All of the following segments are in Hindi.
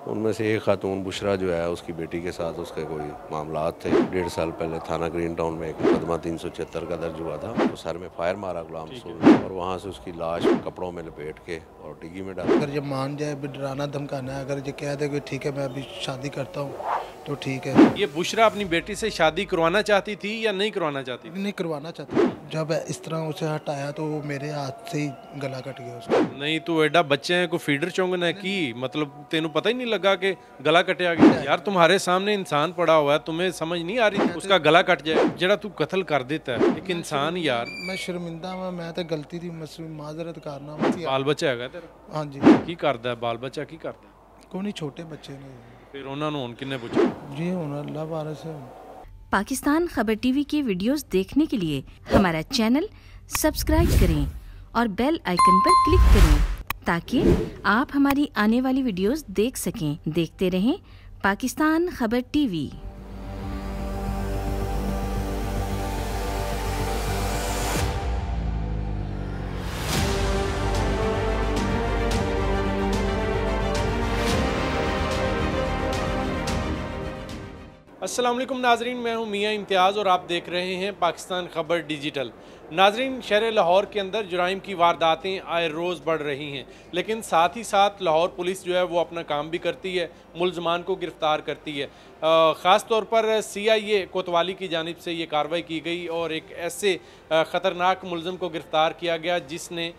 उनमें से एक खातून बुशरा जो है उसकी बेटी के साथ उसके कोई मामलात थे। 1.5 साल पहले थाना ग्रीन टाउन में एक मुकदमा 376 का दर्ज हुआ था। तो सर में फायर मारा गुलाम रसूल ने और वहाँ से उसकी लाश कपड़ों में लपेट के और डिग्गी में डाल। अगर ये मान जाए डराना धमकाना है, अगर ये कह दे कि ठीक है मैं अभी शादी करता हूँ तो ठीक है। ये बुशरा अपनी बेटी से शादी करवाना चाहती थी या नहीं करवाना चाहती थी? नहीं करवाना चाहती। जब इस तरह उसे हटाया तो वो मेरे हाथ से ही गला कट गया उसका। नहीं तू एडा बच्चे हैं को फीडर चोंगना है की मतलब तेनू पता ही नहीं लगा कि गला कटिया गया। यार तुम्हारे सामने इंसान पड़ा हुआ है, तुम्हें समझ नहीं आ रही उसका गला कट जाए जेड़ा तू कत्ल कर देता है एक इंसान। यार मैं शर्मिंदा हाँ, मैं तो गलती थी, माजरत करना। बाल बच्चा है तेरा? हाँ जी। की करदा बाल बच्चा की करदा? कोई नहीं, छोटे बच्चे ने। फिर उन्होंने हुन किन्ने पूछा? जी हुन अल्लाह वारिस है। पाकिस्तान खबर टीवी के वीडियोस देखने के लिए हमारा चैनल सब्सक्राइब करें और बेल आइकन पर क्लिक करें ताकि आप हमारी आने वाली वीडियोस देख सकें। देखते रहें पाकिस्तान खबर टीवी। अस्सलाम वालेकुम नाजरीन, मैं हूं मियां इम्तियाज़ और आप देख रहे हैं पाकिस्तान खबर डिजिटल। नाजरीन, शहर लाहौर के अंदर जुराइम की वारदातें आए रोज़ बढ़ रही हैं, लेकिन साथ ही साथ लाहौर पुलिस जो है वो अपना काम भी करती है, मुलजमान को गिरफ़्तार करती है। ख़ास तौर पर CIA कोतवाली की जानिब से ये कार्रवाई की गई और एक ऐसे ख़तरनाक मुलज़म को गिरफ़्तार किया गया जिसने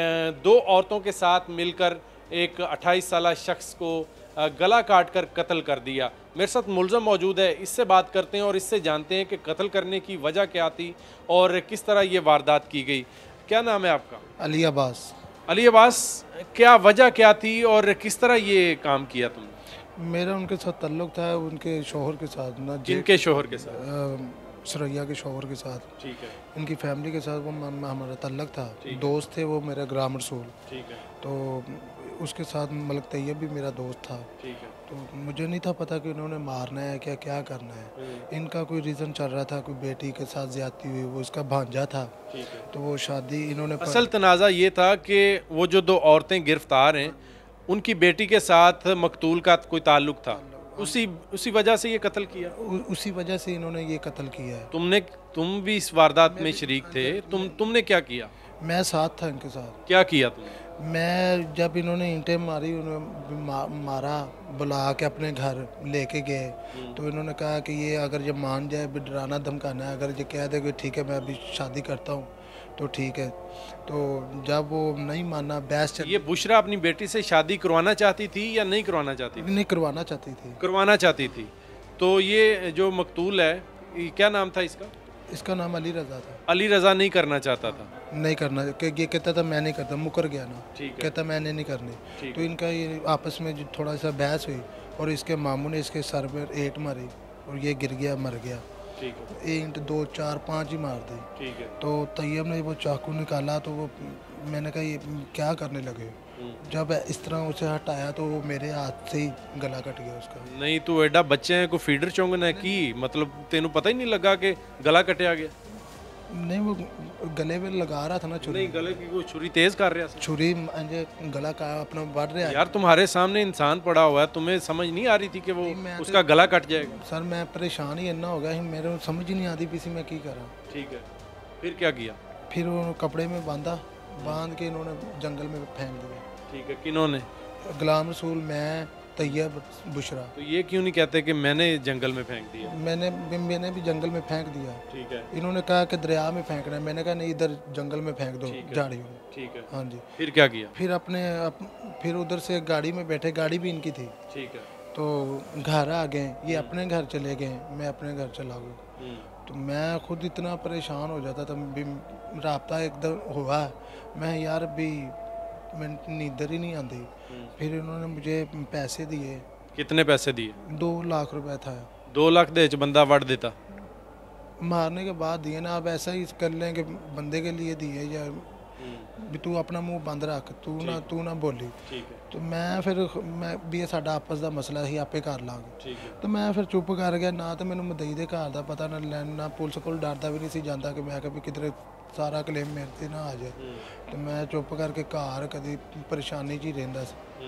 2 औरतों के साथ मिलकर एक 28 साला शख्स को गला काट कर कत्ल कर दिया। मेरे साथ मुलज़म मौजूद है, इससे बात करते हैं और इससे जानते हैं कि कत्ल करने की वजह क्या थी और किस तरह ये वारदात की गई। क्या नाम है आपका? अली अब्बास। अली अब्बास, क्या वजह क्या थी और किस तरह ये काम किया तुमने? मेरा उनके साथ ताल्लुक़ था, उनके शोहर के साथ ना। जिनके शोहर के साथ? सरैया के शोहर के साथ। ठीक है। इनकी फैमिली के साथ वो हमारा ताल्लुक़ था। दोस्त थे वो मेरा गुलाम रसूल। ठीक है। तो उसके साथ मलिक तैयब भी मेरा दोस्त था। ठीक है। तो मुझे नहीं था पता कि उन्होंने मारना है क्या क्या करना है। इनका कोई रीज़न चल रहा था, कोई बेटी के साथ ज्यादती हुई, वो उसका भांजा था। ठीक है। तो वो शादी इन्होंने असल तनाज़ा ये था कि वो जो 2 औरतें गिरफ्तार हैं उनकी बेटी के साथ मकतूल का कोई ताल्लुक था, उसी वजह से ये कत्ल किया। उसी वजह से इन्होंने ये कत्ल किया है। तुम भी इस वारदात में शरीक थे? तुमने क्या किया? मैं साथ था इनके साथ। क्या किया तुमने? मैं जब इन्होंने ईंटें मारी, उन्होंने मारा, बुला के अपने घर लेके गए। तो इन्होंने कहा कि ये अगर ये मान जाए डराना धमकाना है, अगर ये कह दे कि ठीक है मैं अभी शादी करता हूँ तो ठीक है। तो जब वो नहीं माना, बहस चल। ये बुशरा अपनी बेटी से शादी करवाना चाहती थी या नहीं करवाना चाहती थी? नहीं करवाना चाहती थी। करवाना चाहती थी। तो ये जो मकतूल है, क्या नाम था इसका? इसका नाम अली रज़ा था। अली रज़ा नहीं करना चाहता था? नहीं करना, ये कहता था मैं नहीं करता, मुकर गया ना। ठीक है। कहता मैंने नहीं करनी। तो इनका ये आपस में जो थोड़ा सा बहस हुई और इसके मामू ने इसके सर में ईंट मारी और ये गिर गया, मर गया। ठीक है। ईंट 2 4 5 ही मार दी। ठीक है। तो तैयब ने वो चाकू निकाला तो वो, मैंने कहा ये क्या करने लगे। जब इस तरह उसे हटाया तो वो मेरे हाथ से ही गला कट गया उसका। नहीं तू एडा बच्चे हैं को फीडर चोंगना है की मतलब तेनू पता ही नहीं लगा कि गला कटिया गया? नहीं, वो गले में लगा रहा था ना छुरी। नहीं, गले की कोई छुरी तेज कर रहा था? छुरी गला का अपना बढ़ रहा है। यार तुम्हारे सामने इंसान पड़ा हुआ है, तुम्हें समझ नहीं आ रही थी कि वो उसका गला कट जाएगा? सर मैं परेशान ही इतना हो गया, मेरे समझ ही नहीं आती पीसी मैं की करा। ठीक है। फिर क्या किया? फिर वो कपड़े में बांध के इन्होंने जंगल में फेंक दिया। ठीक है। किन्होंने? गुलाम रसूल, मैं, तैयब, बुशरा। तो ये क्यों नहीं कहते कि मैंने जंगल में फेंक दिया? मैंने भी जंगल में फेंक दिया। ठीक है। इन्होंने कहा कि दरिया में फेंकना है, मैंने कहा नहीं इधर जंगल में फेंक दो झाड़ियों में। ठीक है। हाँ जी। फिर क्या किया? फिर उधर से गाड़ी में बैठे, गाड़ी भी इनकी थी। ठीक है। तो घर आ गए, ये अपने घर चले गए, मैं अपने घर चला गया। तो मैं खुद इतना परेशान हो जाता था, राब्ता एकदम हुआ, मैं यार भी मैं नींदर ही नहीं आती। फिर इन्होंने मुझे पैसे दिए। कितने पैसे दिए? 2 लाख रुपए था। 2 लाख दे बंदा वड़ देता? मारने के बाद दिए ना। अब ऐसा ही कर लें कि बंदे के लिए दिए या भी तू अपना मुंह बंद रख, तू ना बोली। ठीक है। तो मैं भी साडा आपस का मसला ही आपे कर लांगे। ठीक है। तो मैं फिर चुप कर गया ना। तो मैंने मदई के घर का पता ना पुलिस को डरदा भी नहीं सी जाता कि मैं कभी किधरे सारा क्लेम मेरे से ना आ जाए। तो मैं चुप करके घर कभी परेशानी च ही रहिंदा सी।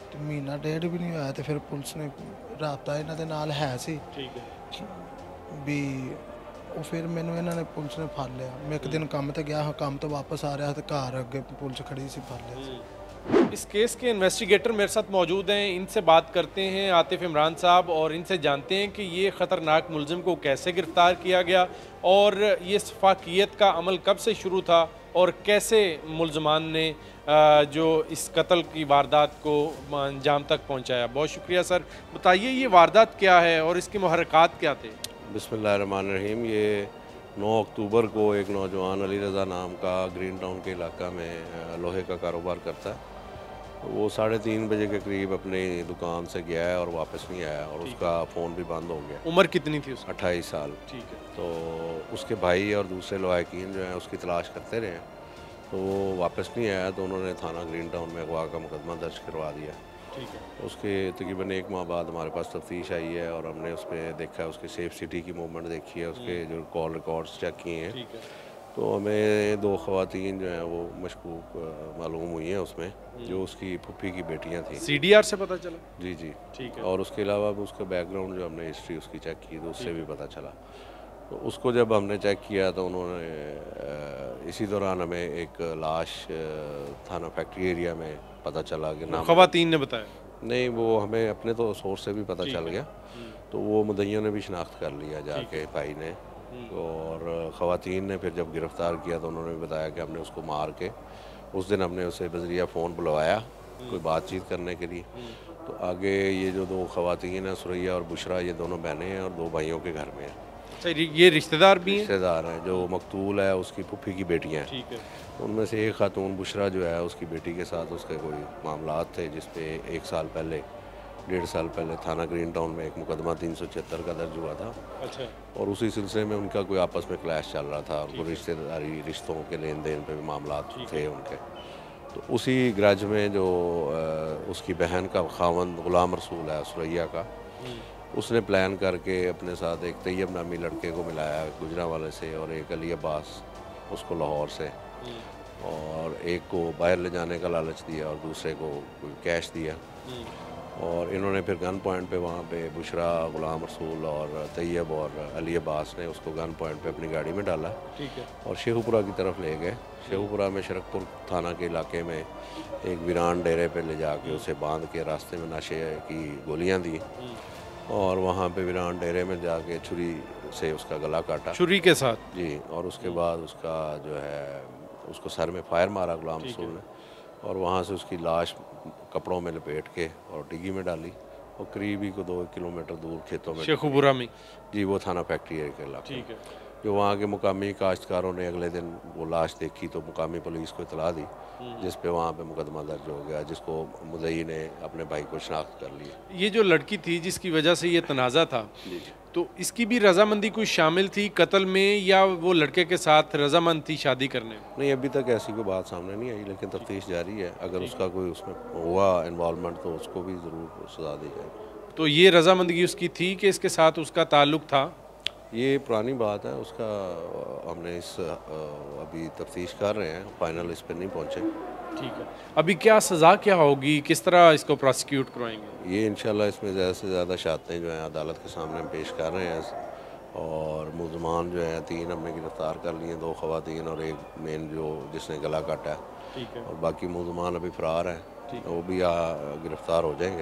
ਤੇ ਮਹੀਨਾ ਡੇਢ ਵੀ ਨਹੀਂ ਹੋਇਆ ਤੇ ਫਿਰ ਪੁਲਿਸ ਨੇ ਰਾਬਤਾ ਇਹਨਾਂ ਦੇ ਨਾਲ ਹੈ ਸੀ ठीक है ਵੀ ਉਹ ਫਿਰ ਮੈਨੂੰ ਇਹਨਾਂ ਨੇ ਪੁਲਿਸ ਨੇ ਫੜ ਲਿਆ। ਮੈਂ ਇੱਕ ਦਿਨ ਕੰਮ ਤੇ ਗਿਆ, ਕੰਮ ਤੋਂ ਵਾਪਸ ਆ ਰਿਹਾ ਤੇ ਘਰ ਅੱਗੇ ਪੁਲਿਸ ਖੜੀ ਸੀ, ਫੜ ਲਿਆ ਸੀ। इस केस के इन्वेस्टिगेटर मेरे साथ मौजूद हैं, इनसे बात करते हैं आतिफ इमरान साहब और इनसे जानते हैं कि ये ख़तरनाक मुलजिम को कैसे गिरफ़्तार किया गया और ये शफाकियत का अमल कब से शुरू था और कैसे मुलजमान ने जो इस कत्ल की वारदात को अंजाम तक पहुंचाया। बहुत शुक्रिया सर। बताइए ये वारदात क्या है और इसके मुहर्रिकात क्या थे? बिस्मिल्लाहिर्रहमानिर्रहीम। ये 9 अक्टूबर को एक नौजवान अली रज़ा नाम का ग्रीन टाउन के इलाका में लोहे का कारोबार करता है। वो 3:30 बजे के करीब अपनी दुकान से गया है और वापस नहीं आया और उसका फ़ोन भी बंद हो गया। उम्र कितनी थी उसकी? 28 साल। ठीक है। तो उसके भाई और दूसरे लवाकिन जो हैं उसकी तलाश करते रहे, तो वो वापस नहीं आया, तो उन्होंने थाना ग्रीन टाउन में अगवा का मुकदमा दर्ज करवा दिया। ठीक है। उसके तकरीबन 1 माह बाद हमारे पास तफ्तीश आई है और हमने उस पर देखा है, उसके सेफ सिटी की मूवमेंट देखी है, उसके जो कॉल रिकॉर्ड्स चेक किए हैं। ठीक है। तो हमें 2 ख़वातीन जो हैं वो मशकूक मालूम हुई हैं उसमें, जो उसकी फुप्पी की बेटियां थीं। CDR से पता चला? जी जी। ठीक है। और उसके अलावा भी उसका बैकग्राउंड जो हमने हिस्ट्री उसकी चेक की तो उससे भी पता चला। तो उसको जब हमने चेक किया तो उन्होंने इसी दौरान हमें एक लाश थाना फैक्ट्री एरिया में पता चला कि नाम ख़वातीन ने बताया? नहीं, वो हमें अपने तो सोर्स से भी पता चल गया, तो वो मुद्दइयों ने भी शनाख्त कर लिया जाके भाई ने। और ख़वातीन ने फिर जब गिरफ़्तार किया तो उन्होंने भी बताया कि हमने उसको मार के उस दिन हमने उसे बज़रिया फ़ोन बुलवाया कोई बातचीत करने के लिए। तो आगे ये जो 2 ख़वातीन हैं सुरैया और बुशरा, ये दोनों बहनें हैं और 2 भाइयों के घर में हैं। अच्छा, ये रिश्तेदार भी हैं? रिश्तेदार हैं। जो मकतूल है उसकी फुफ्फी की बेटियाँ हैं। ठीक है। उनमें से एक खातून बुशरा जो है उसकी बेटी के साथ उसके कोई मामलात थे, जिस पे 1.5 साल पहले थाना ग्रीन टाउन में एक मुकदमा 376 का दर्ज हुआ था। अच्छा। और उसी सिलसिले में उनका कोई आपस में क्लैश चल रहा था और कोई रिश्तेदारी रिश्तों के लेन देन पे भी मामलात थे उनके। तो उसी ग्रज में जो उसकी बहन का खावंद गुलाम रसूल है सुरैया का, उसने प्लान करके अपने साथ एक तैयब नामी लड़के को मिलाया गुजरांवाले से और एक अली अब्बास उसको लाहौर से, और एक को बाहर ले जाने का लालच दिया और दूसरे को कोई कैश दिया। और इन्होंने फिर गन पॉइंट पे वहाँ पे बुशरा, गुलाम रसूल और तैयब और अली अब्बास ने उसको गन पॉइंट पे अपनी गाड़ी में डाला। ठीक है। और शेखुपुरा की तरफ ले गए। शेखुपुरा में शरकपुर थाना के इलाके में एक वीरान डेरे पे ले जाके उसे बांध के रास्ते में नशे की गोलियां दी और वहाँ पे वीरान डेरे में जाके छुरी से उसका गला काटा, छुरी के साथ? जी। और उसके बाद उसका जो है उसको सर में फायर मारा गुलाम रसूल ने और वहाँ से उसकी लाश कपड़ों में लपेट के और डिग्गी में डाली और करीब ही को 2 किलोमीटर दूर खेतों में शेखुपुरा में? जी, वो थाना फैक्ट्री एरिया के इलाके। ठीक है। जो वहाँ के मुकामी काश्तकारों ने अगले दिन वो लाश देखी तो मुकामी पुलिस को इतला दी, जिस पे वहाँ पे मुकदमा दर्ज हो गया, जिसको मुद्दई ने अपने भाई को शनाख्त कर लिया। ये जो लड़की थी जिसकी वजह से ये तनाज़ा था, तो इसकी भी रजामंदी कुछ शामिल थी कत्ल में या वो लड़के के साथ रजामंद थी शादी करने में? नहीं, अभी तक ऐसी कोई बात सामने नहीं आई, लेकिन तफ्तीश जारी है। अगर उसका कोई उसमें हुआ इन्वॉल्वमेंट तो उसको भी ज़रूर सजा दी जाएगी। तो ये रजामंदगी उसकी थी कि इसके साथ उसका ताल्लुक था? ये पुरानी बात है, उसका हमने इस अभी तफ्तीश कर रहे हैं, फाइनल इस पर नहीं पहुँचे। ठीक है। अभी क्या सज़ा क्या होगी, किस तरह इसको प्रोसिक्यूट करवाएंगे? ये इंशाल्लाह इसमें ज़्यादा से ज़्यादा शातें जो हैं अदालत के सामने हम पेश कर रहे हैं और मुलजमान जो हैं 3 हमने गिरफ़्तार कर लिए, 2 ख़वातीन और एक मेन जो जिसने गला काटा है। ठीक है। और बाकी मुलजमान अभी फ़रार हैं, वो भी गिरफ़्तार हो जाएंगे।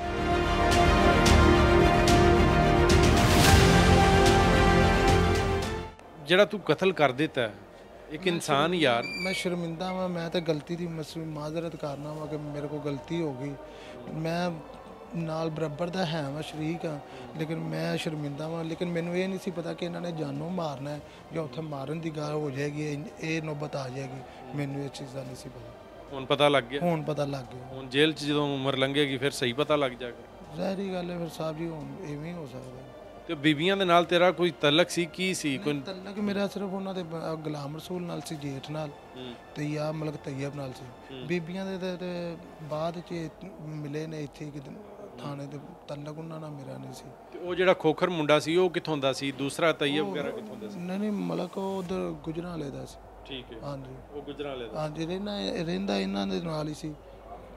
ਜਿਹੜਾ ਤੂੰ ਕਤਲ ਕਰ ਦਿੱਤਾ ਹੈ ਇੱਕ ਇਨਸਾਨ ਯਾਰ, मैं शर्मिंदा वा, मैं तो गलती की माजरत करना वा कि मेरे को गलती हो गई। मैं नाल बराबर ਦਾ ਹੈ ਵਾ ਸ਼ਰੀਕ ਆ, लेकिन मैं शर्मिंदा ਵਾ। लेकिन ਮੈਨੂੰ ਇਹ ਨਹੀਂ ਸੀ ਪਤਾ ਕਿ ਇਹਨਾਂ ਨੇ ਜਾਨੋਂ ਮਾਰਨਾ ਹੈ ਜਾਂ ਉੱਥੇ ਮਾਰਨ ਦੀ ਗੱਲ ਹੋ ਜਾਏਗੀ, ਇਹ ਨੌਬਤ ਆ ਜਾਏਗੀ। ਮੈਨੂੰ ਇਹ ਚੀਜ਼ ਦਾ ਨਹੀਂ ਸੀ ਪਤਾ। ਹੁਣ ਪਤਾ ਲੱਗ ਗਿਆ? ਹੁਣ ਪਤਾ ਲੱਗ ਗਿਆ। ਹੁਣ ਜੇਲ੍ਹ 'ਚ ਜਦੋਂ ਉਮਰ ਲੰਘੇਗੀ ਫਿਰ ਸਹੀ ਪਤਾ ਲੱਗ ਜਾਏਗਾ। ਜ਼ਾਹਿਰੀ ਗੱਲ ਹੈ ਫਿਰ ਸਾਹਿਬ ਜੀ, ਹੁਣ ਇਵੇਂ ਹੀ ਹੋ ਸਕਦਾ। ਤੇ ਬੀਬੀਆਂ ਦੇ ਨਾਲ ਤੇਰਾ ਕੋਈ ਤਲਕ ਸੀ, ਕੀ ਸੀ? ਕੋਈ ਤਲਕ ਮੇਰਾ ਸਿਰਫ ਉਹਨਾਂ ਦੇ ਗੁਲਾਮ ਰਸੂਲ ਨਾਲ ਸੀ, ਜੇਠ ਨਾਲ, ਤੇ ਯਾ ਮਲਕ ਤੈयब ਨਾਲ ਸੀ। ਬੀਬੀਆਂ ਦੇ ਤੇ ਬਾਅਦ ਚ ਮਿਲੇ ਨੇ ਇੱਥੇ ਕਿ ਥਾਣੇ ਦੇ, ਤਲਕ ਉਹਨਾਂ ਨਾਲ ਮੇਰਾ ਨਹੀਂ ਸੀ। ਤੇ ਉਹ ਜਿਹੜਾ ਖੋਖਰ ਮੁੰਡਾ ਸੀ ਉਹ ਕਿੱਥੋਂ ਦਾ ਸੀ? ਦੂਸਰਾ ਤैयब ਵਗੈਰਾ ਕਿੱਥੋਂ ਦਾ ਸੀ? ਨਹੀਂ ਮਲਕ ਉਹ ਉਧਰ ਗੁਜਰਾਂਵਾਲੇ ਦਾ ਸੀ। ਠੀਕ ਹੈ। ਹਾਂਜੀ, ਉਹ ਗੁਜਰਾਂਵਾਲੇ ਦਾ? ਹਾਂਜੀ, ਰਹਿੰਦਾ ਇਹਨਾਂ ਦੇ ਨਾਲ ਹੀ ਸੀ,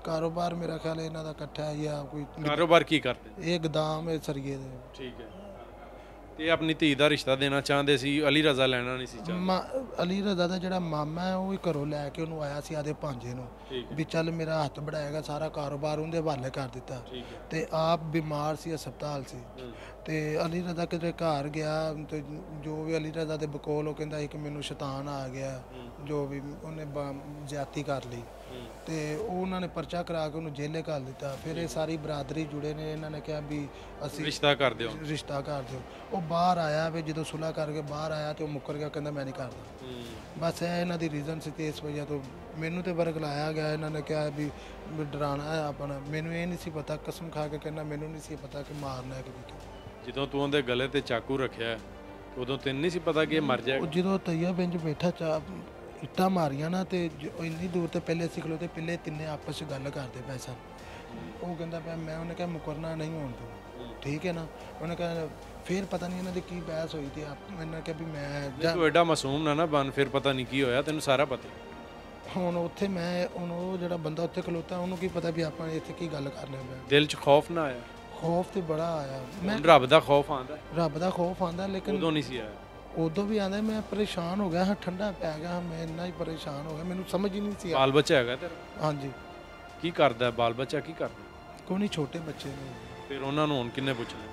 ਕਾਰੋਬਾਰ ਮੇਰਾ ਖਿਆਲ ਇਹਨਾਂ ਦਾ ਇਕੱਠਾ ਹੈ ਜਾਂ ਕੋਈ ਕਾਰੋਬਾਰ ਕੀ ਕਰਦੇ? ਇਹ ਗਦਾਮ ਹੈ ਸਰੀਏ ਦੇ। ਠੀਕ ਹੈ। ਤੇ ਆਪਣੀ ਧੀ ਦਾ ਰਿਸ਼ਤਾ ਦੇਣਾ ਚਾਹੁੰਦੇ ਸੀ, ਅਲੀ ਰਜ਼ਾ ਲੈਣਾ ਨਹੀਂ ਸੀ ਚਾਹੁੰਦੇ? ਅਲੀ ਰਜ਼ਾ ਦਾ ਜਿਹੜਾ ਮਾਮਾ ਹੈ ਉਹ ਹੀ ਘਰੋਂ ਲੈ ਕੇ ਉਹਨੂੰ ਆਇਆ ਸੀ ਆਦੇ ਭਾਂਜੇ ਨੂੰ ਵੀ ਚੱਲ ਮੇਰਾ ਹੱਥ ਬੜਾਏਗਾ, ਸਾਰਾ ਕਾਰੋਬਾਰ ਉਹਦੇ ਹਵਾਲੇ ਕਰ ਦਿੱਤਾ। ਤੇ ਆਪ ਬਿਮਾਰ ਸੀ, ਹਸਪਤਾਲ ਸੀ। ਤੇ ਅਲੀ ਰਜ਼ਾ ਕਿਤੇ ਘਰ ਗਿਆ ਤੇ ਜੋ ਵੀ ਅਲੀ ਰਜ਼ਾ ਦੇ ਬਕੋਲ ਉਹ ਕਹਿੰਦਾ ਸੀ ਕਿ ਮੈਨੂੰ ਸ਼ੈਤਾਨ ਆ ਗਿਆ, ਜੋ ਵੀ ਉਹਨੇ ਜ਼ਿਆਦਤੀ ਕਰ ਲਈ। ਤੇ ਉਹ ਉਹਨਾਂ ਨੇ ਪਰਚਾ ਕਰਾ ਕੇ ਉਹਨੂੰ ਜੇਲੇ ਘੱਲ ਦਿੱਤਾ। ਫਿਰ ਇਹ ਸਾਰੀ ਬਰਾਦਰੀ ਜੁੜੇ ਨੇ, ਇਹਨਾਂ ਨੇ ਕਿਹਾ ਵੀ ਅਸੀਂ ਰਿਸ਼ਤਾ ਕਰ ਦਿਓ, ਰਿਸ਼ਤਾ ਕਰ ਦਿਓ। ਉਹ ਬਾਹਰ ਆਇਆ ਵੀ ਜਦੋਂ ਸੁਲ੍ਹਾ ਕਰਕੇ ਬਾਹਰ ਆਇਆ ਤੇ ਉਹ ਮੁੱਕਰ ਗਿਆ, ਕਹਿੰਦਾ ਮੈਂ ਨਹੀਂ ਕਰਦਾ। ਬਸ ਇਹ ਇਹਨਾਂ ਦੀ ਰੀਜ਼ਨ ਸੀ ਤੇ ਇਸ ਵਜ੍ਹਾ ਤੋਂ ਮੈਨੂੰ ਤੇ ਵਰਗਲਾਇਆ ਗਿਆ। ਇਹਨਾਂ ਨੇ ਕਿਹਾ ਵੀ ਡਰਾਣਾ ਹੈ ਆਪਣਾ, ਮੈਨੂੰ ਇਹ ਨਹੀਂ ਸੀ ਪਤਾ, ਕਸਮ ਖਾ ਕੇ ਕਹਿੰਦਾ ਮੈਨੂੰ ਨਹੀਂ ਸੀ ਪਤਾ ਕਿ ਮਾਰਨਾ ਹੈ ਕਿ ਜਦੋਂ ਤੂੰ ਉਹਦੇ ਗਲੇ ਤੇ ਚਾਕੂ ਰੱਖਿਆ ਉਦੋਂ ਤੈਨੂੰ ਨਹੀਂ ਸੀ ਪਤਾ ਕਿ ਇਹ ਮਰ ਜਾਏਗਾ? ਉਹ ਜਦੋਂ ਤਈਆ ਬਿੰਜ ਬੈਠਾ ਇੱਟਾਂ ਮਾਰੀਆਂ ਨਾ ਤੇ ਇੰਨੀ ਦੂਰ ਤੇ ਪਹਿਲੇ ਅਸੀਂ ਖਲੋਤੇ, ਪਹਿਲੇ ਤਿੰਨੇ ਆਪਸ 'ਚ ਗੱਲ ਕਰਦੇ ਪਏ ਸਨ। ਉਹ ਕਹਿੰਦਾ ਪਿਆ ਮੈਂ, ਉਹਨੇ ਕਿਹਾ ਮੁਕਰਨਾ ਨਹੀਂ ਹੋਣ ਤੂੰ, ਠੀਕ ਹੈ ਨਾ। ਉਹਨੇ ਕਿਹਾ ਫਿਰ ਪਤਾ ਨਹੀਂ ਇਹਨਾਂ ਦੀ ਕੀ ਬਹਿਸ ਹੋਈ ਤੇ ਮੈਨੇ ਕਿਹਾ ਵੀ ਮੈਂ ਤੂੰ ਐਡਾ ਮਾਸੂਮ ਨਾ ਬਣ, ਫਿਰ ਪਤਾ ਨਹੀਂ ਕੀ ਹੋਇਆ, ਤੈਨੂੰ ਸਾਰਾ ਪਤਾ। ਹੁਣ ਉੱਥੇ ਮੈਂ ਹੁਣ ਉਹ ਜਿਹੜਾ ਬੰਦਾ ਉੱਥੇ ਖਲੋਤਾ ਉਹਨੂੰ ਕੀ ਪਤਾ ਵੀ ਆਪਾਂ ਇੱਥੇ ਕੀ ਗੱਲ ਕਰਨੇ ਪਏ। ਦਿਲ 'ਚ ਖੌਫ ਨਾ ਆਇਆ? ਖੌਫ ਤੇ ਬੜਾ ਆਇਆ। ਮੈਂ ਰੱਬ ਦਾ ਖੌਫ ਆਂਦਾ? ਰੱਬ ਦਾ ਖੌਫ ਆਂਦਾ, ਲੇਕਿਨ ਉਦੋਂ ਨਹੀਂ ਸੀ ਆਇਆ। ਉਦੋਂ ਵੀ ਆਂਦਾ। ਮੈਂ ਪਰੇਸ਼ਾਨ ਹੋ ਗਿਆ ਹਾਂ, ਠੰਡਾ ਪੈ ਗਿਆ, ਮੈਂ ਇੰਨਾ ਹੀ ਪਰੇਸ਼ਾਨ ਹੋ ਗਿਆ, ਮੈਨੂੰ ਸਮਝ ਹੀ ਨਹੀਂ ਸੀ। ਬਾਲ ਬੱਚਾ ਹੈਗਾ ਤੇਰਾ? ਹਾਂਜੀ। ਕੀ ਕਰਦਾ ਬਾਲ ਬੱਚਾ, ਕੀ ਕਰਦਾ? ਕੋਈ ਨਹੀਂ, ਛੋਟੇ ਬੱਚੇ ਨੇ। ਫਿਰ ਉਹਨਾਂ ਨੂੰ ਹੁਣ ਕਿੰਨੇ ਪੁੱਛਣਾ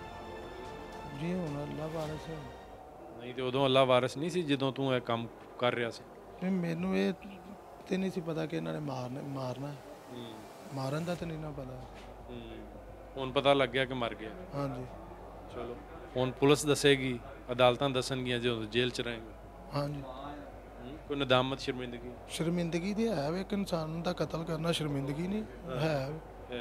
ਜੀ? ਹੁਣ ਅੱਲਾ ਵਾਰਿਸ ਹੈ। ਨਹੀਂ ਤੇ ਉਦੋਂ ਅੱਲਾ ਵਾਰਿਸ ਨਹੀਂ ਸੀ ਜਦੋਂ ਤੂੰ ਇਹ ਕੰਮ ਕਰ ਰਿਹਾ ਸੀ? ਨਹੀਂ, ਮੈਨੂੰ ਇਹ ਤੇ ਨਹੀਂ ਸੀ ਪਤਾ ਕਿ ਇਹਨਾਂ ਨੇ ਮਾਰਨਾ ਮਾਰਨ ਦਾ ਤਾਂ ਨਹੀਂ ਨਾ ਪਤਾ। ਹੁਣ ਪਤਾ ਲੱਗ ਗਿਆ ਕਿ ਮਰ ਗਿਆ? ਹਾਂਜੀ। ਚਲੋ ਹੁਣ ਪੁਲਿਸ ਦੱਸੇਗੀ, ਅਦਾਲਤਾਂ ਦੱਸਣਗੀਆਂ ਜਦੋਂ ਜੇਲ੍ਹ 'ਚ ਰਹੇਗਾ। ਹਾਂਜੀ। ਕੋਈ ਨਦਾਮਤ, ਸ਼ਰਮਿੰਦਗੀ? ਸ਼ਰਮਿੰਦਗੀ ਤੇ ਹੈ ਵੀ, ਇੱਕ ਇਨਸਾਨ ਦਾ ਕਤਲ करना शर्मिंदगी नहीं है।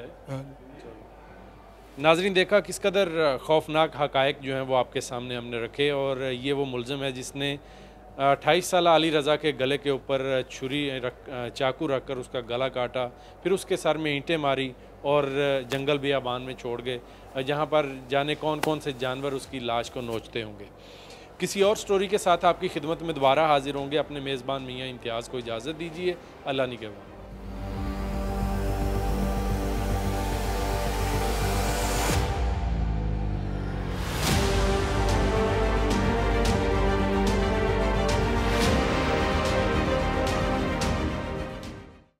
नाजरीन, देखा किस कदर खौफनाक हक़ाइक़ जो हैं वो आपके सामने हमने रखे, और ये वो मुलज़िम है जिसने 28 साल अली रज़ा के गले के ऊपर चाकू रख कर उसका गला काटा, फिर उसके सर में ईंटें मारी और जंगल बियाबान में छोड़ गए, जहाँ पर जाने कौन कौन से जानवर उसकी लाश को नोचते होंगे। किसी और स्टोरी के साथ आपकी खिदमत में दोबारा हाजिर होंगे। अपने मेज़बान मियाँ इम्तियाज़ को इजाज़त दीजिए। अल्लाह निगहबान।